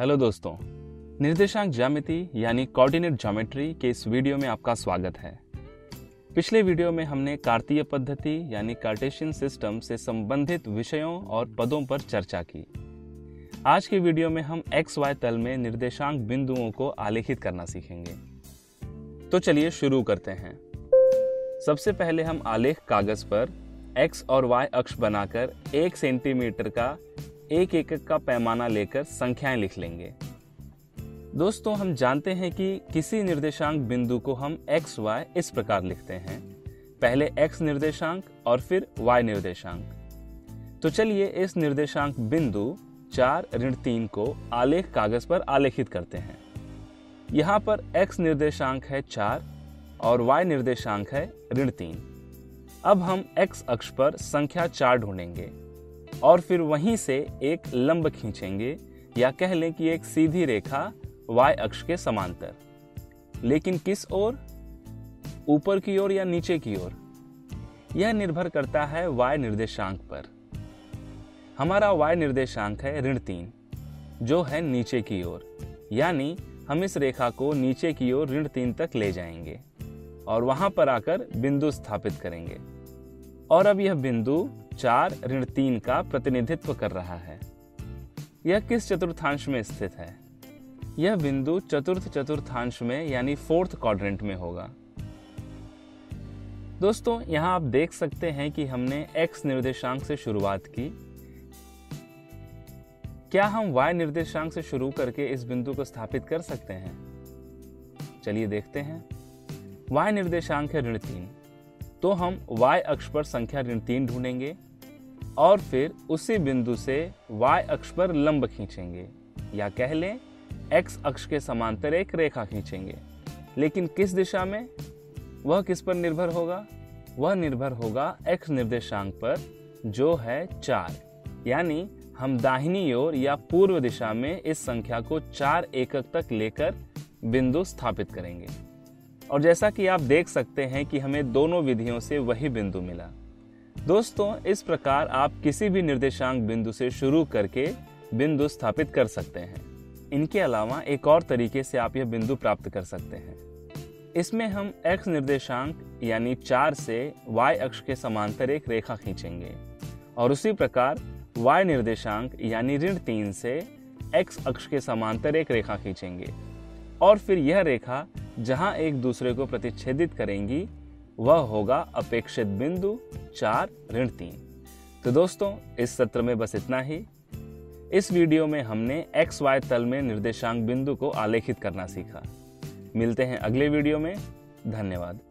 Hello दोस्तों, निर्देशांक ज्यामिति यानी कोऑर्डिनेट ज्योमेट्री के इस वीडियो में आपका स्वागत है। पिछले वीडियो में हमने कार्तीय पद्धति यानी कार्टेशियन सिस्टम से संबंधित विषयों और पदों पर चर्चा की। आज के वीडियो में हम XY तल में निर्देशांक बिंदुओं को आलेखित करना सीखेंगे। तो चलिए शुरू करते हैं। सबसे पहले हम आलेख कागज पर X और Y अक्ष बनाकर 1 सेंटीमीटर का एक एकक का पैमाना लेकर संख्याएं लिख लेंगे। दोस्तों, हम जानते हैं कि किसी निर्देशांक बिंदु को हम एक्स वाई इस प्रकार लिखते हैं, पहले x निर्देशांक और फिर y निर्देशांक। तो चलिए इस निर्देशांक बिंदु 4-3 को आलेख कागज पर आलेखित करते हैं। यहाँ पर x निर्देशांक है 4 और y निर्देशांक है ऋण 3। अब हम x अक्ष पर संख्या 4 ढूंढेंगे और फिर वहीं से एक लंब खींचेंगे या कह लें कि एक सीधी रेखा y अक्ष के समांतर। लेकिन किस ओर, ऊपर की ओर या नीचे की ओर, यह निर्भर करता है y निर्देशांक पर। हमारा y निर्देशांक है ऋण 3 जो है नीचे की ओर, यानी हम इस रेखा को नीचे की ओर ऋण 3 तक ले जाएंगे और वहां पर आकर बिंदु स्थापित करेंगे। और अब यह बिंदु 4-3 का प्रतिनिधित्व कर रहा है। यह किस चतुर्थांश में स्थित है? यह बिंदु चतुर्थ चतुर्थांश में यानी 4th क्वाड्रेंट में होगा। दोस्तों, यहां आप देख सकते हैं कि हमने x निर्देशांक से शुरुआत की। क्या हम y निर्देशांक से शुरू करके इस बिंदु को स्थापित कर सकते हैं? चलिए देखते हैं। y निर्देशांक है ऋण 3, तो हम y अक्ष पर संख्या ऋण 3 ढूंढेंगे और फिर उसी बिंदु से y अक्ष पर लंब खींचेंगे या कह लें x अक्ष के समांतर एक रेखा खींचेंगे। लेकिन किस दिशा में? वह किस पर निर्भर होगा? वह निर्भर होगा x निर्देशांक पर जो है 4, यानी हम दाहिनी ओर या पूर्व दिशा में इस संख्या को 4 एकक तक लेकर बिंदु स्थापित करेंगे। और जैसा कि आप देख सकते हैं कि हमें दोनों विधियों से वही बिंदु मिला। दोस्तों, इस प्रकार आप किसी भी निर्देशांक बिंदु से शुरू करके बिंदु स्थापित कर सकते हैं। इनके अलावा एक और तरीके से आप यह बिंदु प्राप्त कर सकते हैं। इसमें हम x निर्देशांक यानी 4 से y अक्ष के समांतर एक रेखा खींचेंगे और उसी प्रकार y निर्देशांक यानी ऋण 3 से x अक्ष के समांतर एक रेखा खींचेंगे और फिर यह रेखा जहां एक दूसरे को प्रतिच्छेदित करेंगी वह होगा अपेक्षित बिंदु 4-3। तो दोस्तों, इस सत्र में बस इतना ही। इस वीडियो में हमने XY तल में निर्देशांक बिंदु को आलेखित करना सीखा। मिलते हैं अगले वीडियो में। धन्यवाद।